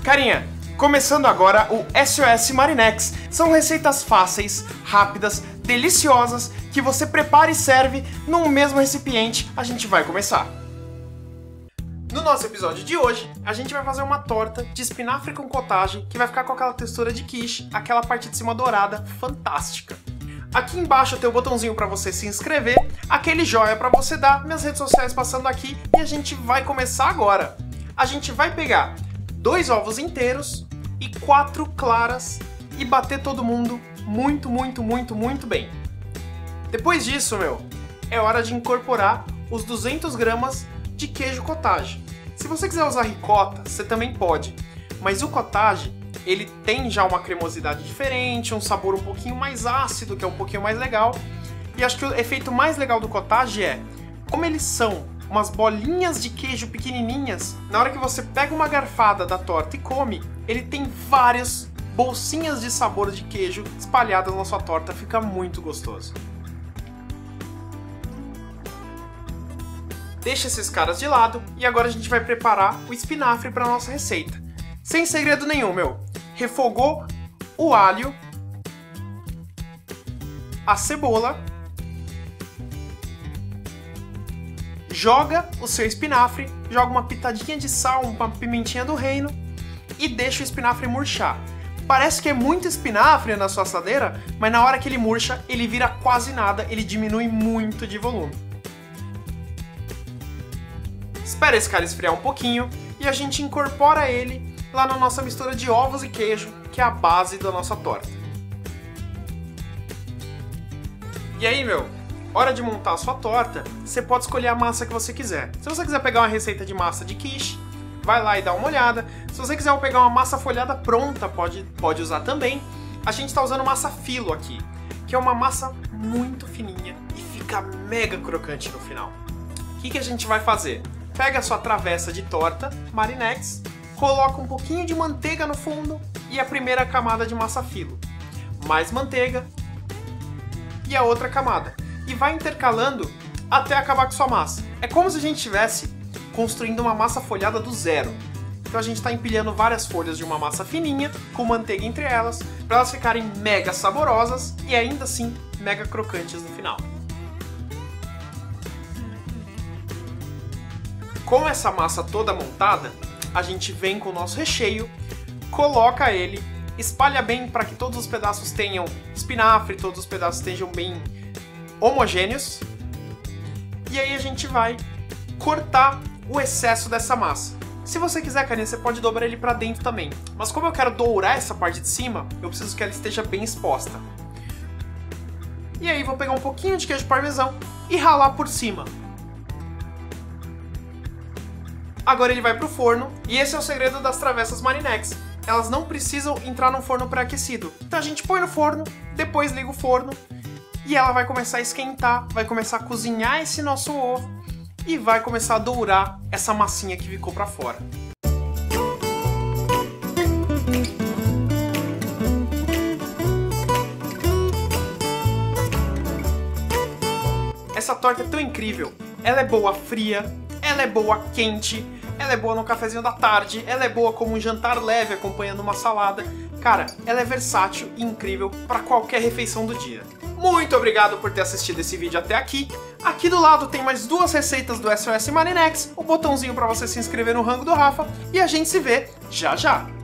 Carinha, começando agora o SOS Marinex. São receitas fáceis, rápidas, deliciosas, que você prepara e serve num mesmo recipiente. A gente vai começar. No nosso episódio de hoje, a gente vai fazer uma torta de espinafre com cottage que vai ficar com aquela textura de quiche, aquela parte de cima dourada, fantástica. Aqui embaixo tem o botãozinho para você se inscrever, aquele joia para você dar, minhas redes sociais passando aqui e a gente vai começar agora. A gente vai pegar 2 ovos inteiros e 4 claras e bater todo mundo muito bem. Depois disso, é hora de incorporar os 200 gramas de queijo cottage. Se você quiser usar ricota, você também pode, mas o cottage, ele tem já uma cremosidade diferente, um sabor um pouquinho mais ácido, que é um pouquinho mais legal, e acho que o efeito mais legal do cottage é, como eles são umas bolinhas de queijo pequenininhas, na hora que você pega uma garfada da torta e come, ele tem várias bolsinhas de sabor de queijo espalhadas na sua torta, fica muito gostoso. Deixa esses caras de lado e agora a gente vai preparar o espinafre para nossa receita. Sem segredo nenhum, Refogou o alho, a cebola, joga o seu espinafre, joga uma pitadinha de sal, uma pimentinha do reino e deixa o espinafre murchar. Parece que é muito espinafre na sua assadeira, mas na hora que ele murcha, ele vira quase nada, ele diminui muito de volume. Espera esse cara esfriar um pouquinho e a gente incorpora ele lá na nossa mistura de ovos e queijo, que é a base da nossa torta. E aí, hora de montar a sua torta, você pode escolher a massa que você quiser. Se você quiser pegar uma receita de massa de quiche, vai lá e dá uma olhada. Se você quiser pegar uma massa folhada pronta, pode usar também. A gente está usando massa filo aqui, que é uma massa muito fininha e fica mega crocante no final. O que a gente vai fazer? Pega a sua travessa de torta, Marinex, coloca um pouquinho de manteiga no fundo e a primeira camada de massa filo. Mais manteiga e a outra camada. E vai intercalando até acabar com sua massa. É como se a gente estivesse construindo uma massa folhada do zero. Então a gente está empilhando várias folhas de uma massa fininha, com manteiga entre elas, para elas ficarem mega saborosas e ainda assim mega crocantes no final. Com essa massa toda montada, a gente vem com o nosso recheio, coloca ele, espalha bem para que todos os pedaços tenham espinafre, todos os pedaços estejam bem homogêneos. E aí a gente vai cortar o excesso dessa massa. Se você quiser, carinha, você pode dobrar ele para dentro também. Mas como eu quero dourar essa parte de cima, eu preciso que ela esteja bem exposta. E aí vou pegar um pouquinho de queijo parmesão e ralar por cima. Agora ele vai pro forno, e esse é o segredo das travessas Marinex. Elas não precisam entrar num forno pré-aquecido. Então a gente põe no forno, depois liga o forno, e ela vai começar a esquentar, vai começar a cozinhar esse nosso ovo, e vai começar a dourar essa massinha que ficou pra fora. Essa torta é tão incrível, ela é boa fria, ela é boa quente, ela é boa no cafezinho da tarde, ela é boa como um jantar leve acompanhando uma salada. Cara, ela é versátil e incrível para qualquer refeição do dia. Muito obrigado por ter assistido esse vídeo até aqui. Aqui do lado tem mais 2 receitas do SOS Marinex, o botãozinho para você se inscrever no rango do Rafa e a gente se vê já já.